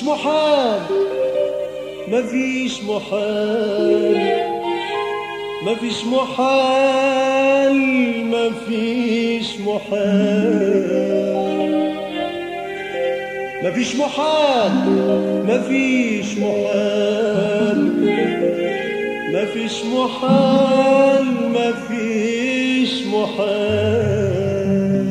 محال مفيش محال مفيش محال مفيش محال مفيش محال مفيش محال مفيش محال مفيش محال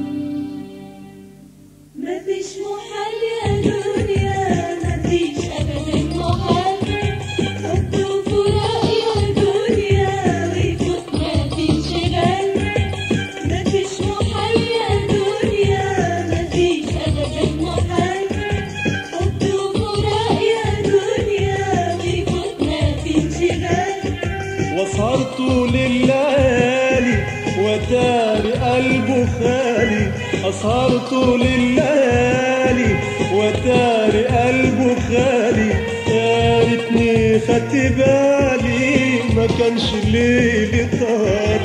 مفيش محال يا دنيا مفيش أبدا محال حب وفراق يا دنيا ويفوتنا في انشغال مفيش محال يا دنيا مفيش أبدا محال حب وفراق يا دنيا ويفوتنا في انشغال وسهرت لليالي ودار قلبه خالي أسهرت لليالي ودار قلبه خالي يا ريتني خدت بالي ما كانش الليل طال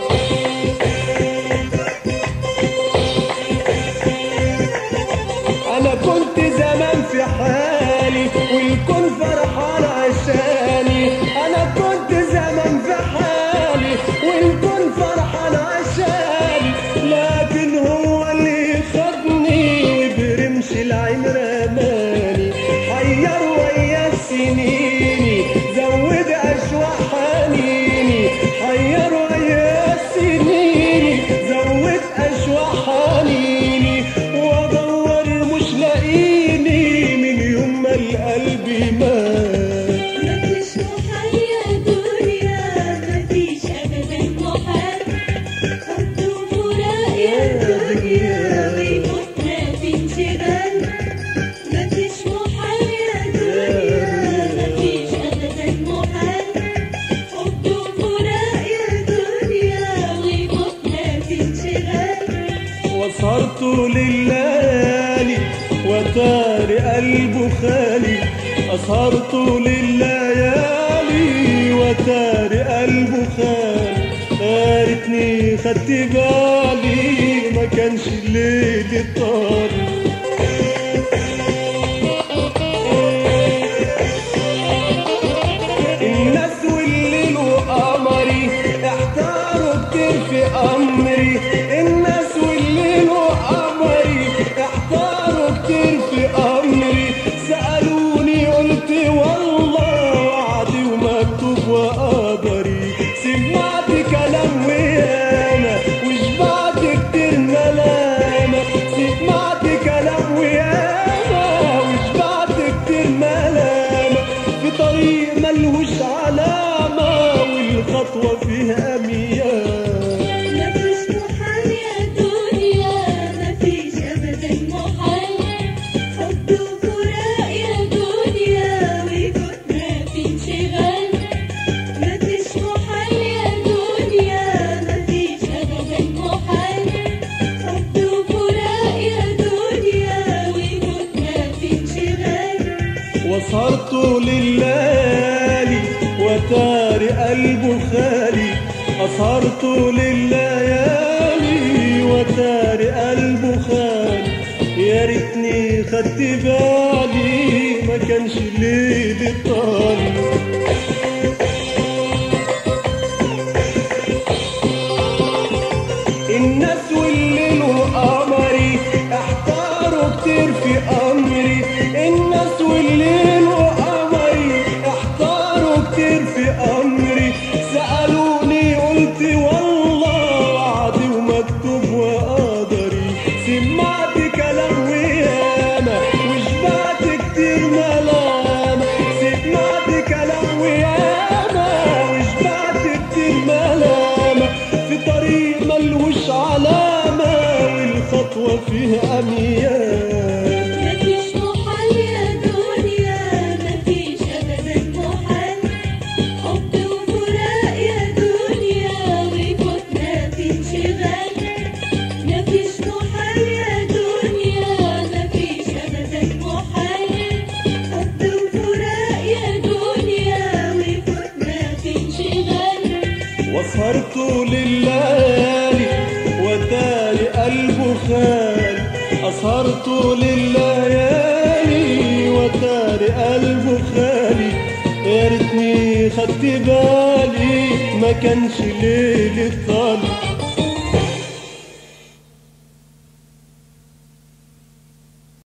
أنا كنت زمان في حالي والكون فرحان عشاني أنا كنت زمان في حالي والكون فرحان عشاني لكن هو اللي خدني وبرمش العين رماني حير ويا سنيني زود أشواق حنيني حير ويا سنيني زود أشواق حنيني وأدور مش لاقيني من يوم ما القلب مات مفيش محال يا دنيا مفيش أبدا محال حب وفراق يا دنيا ويفوتنا في انشغال مفيش محال يا دنيا مفيش أبدا محال حب وفراق يا دنيا ويفوتنا في انشغال وسهرت لليالي وتار قلبه خالي أسهرت لليالي وتار قلبه خالي يا ريتني خدت بالي ما كانش الليل طال الناس والليل وقمري احتاروا كتير في أمري الناس والليل وقمري احتاروا كتير في أمري سألوني قلت والله وعدي ومكتوب وقدري سمعت كلام ويانا وشبعت كتير ملامة سمعت كلام ويانا وشبعت كتير ملامة في طريق ملهوش علامة والخطوة فيها أميال مفيش محال يا دنيا مفيش أبدا محال حب وفراق يا دنيا ويفوتنا في انشغال مفيش محال يا دنيا مفيش أبدا محال حب وفراق يا دنيا ويفوتنا في انشغال وسهرت لليالي وتار قلبه خالي أسهرت لليالي وتار قلبه خالي يا ريتني خدت بالي ما كانش الليل طال الناس والليل وقمري احتاروا كتير في أمري الناس والليل وقمري احتاروا كتير في أمري سألوني قلت والله وعدي ومكتوب وقدري سمعت كلام وياما وشبعت كتير ملامة سمعت كلام وياما وشبعت كتير ملامة في طريق ملهوش علامة والخطوة فيها أميال مفيش محال يا دنيا مفيش أبدا محال حب وفراق يا دنيا ويفوتنا في انشغال مفيش محال يا دنيا مفيش أبدا محال حب وفراق يا دنيا ويفوتنا في انشغال وسهرت لليالي وتار قلبه خالي أسهرت لليالي خدت بالي ما كانش ليل الطالع